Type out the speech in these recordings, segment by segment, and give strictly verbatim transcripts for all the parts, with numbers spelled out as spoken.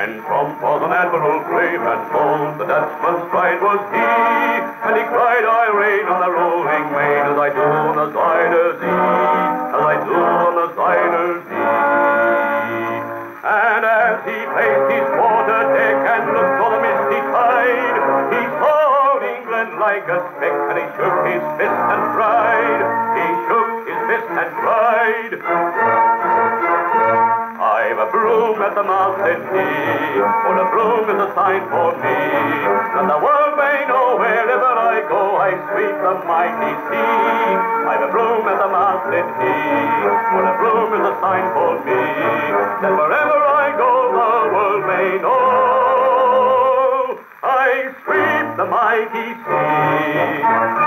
When Trump was an admiral brave and bold, the Dutchman's pride was he, and he cried, I reign on the rolling main, as I do on the Zuyder Zee, as I do on the Zuyder Zee. And as he paced his quarter deck and looked on the misty tide, he saw England like a speck, and he shook his fist and cried, he shook his fist and cried. I've a broom at the mouth, said he, for the broom is a sign for me, that the world may know wherever I go I sweep the mighty sea. I've a broom at the mouth, said he, for the broom is a sign for me, that wherever I go the world may know I sweep the mighty sea.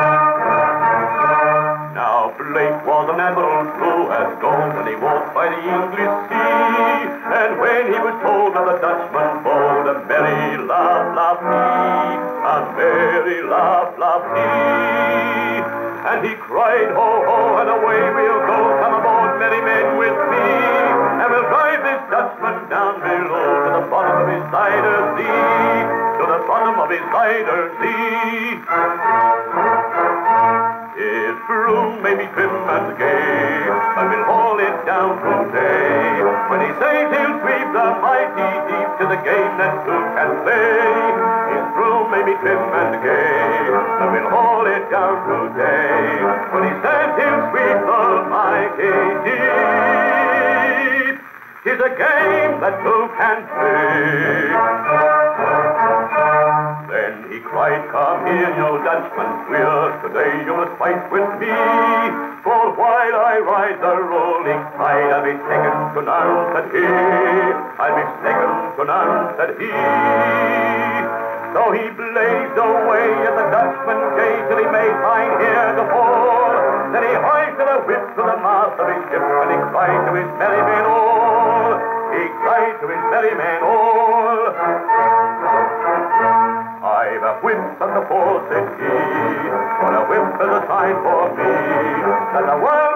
Now Blake was an admiral true as gold, and he walked by the English sea, and when he was told of the Dutchman bold, a merry laugh laughed he, a merry laugh laughed he, and he cried, ho ho, and away we'll go, come aboard merry men with me, and we'll drive this Dutchman down below to the bottom of his Zuyder Zee, to the bottom of his Zuyder Zee. His broom may be trim and gay, but we'll haul it down today. When he says he'll sweep the mighty deep to the game that two can play. His broom may be trim and gay, but we'll haul it down today. When he says he'll sweep the mighty deep, 'tis a game that two can play. Then he cried, come here, you Dutchman queer, today you must fight with me, for while I ride the rolling tide, I'll be second to none, said he, I'll be second to none, said he. So he blazed away at the Dutchman's gate till he made mine heretofore, then he hoisted a whip to the mast of his ship, and he cried to his merry men all, he cried to his merry men all, I've a whip and the fore, said he, for a whip is a sign for me, that the world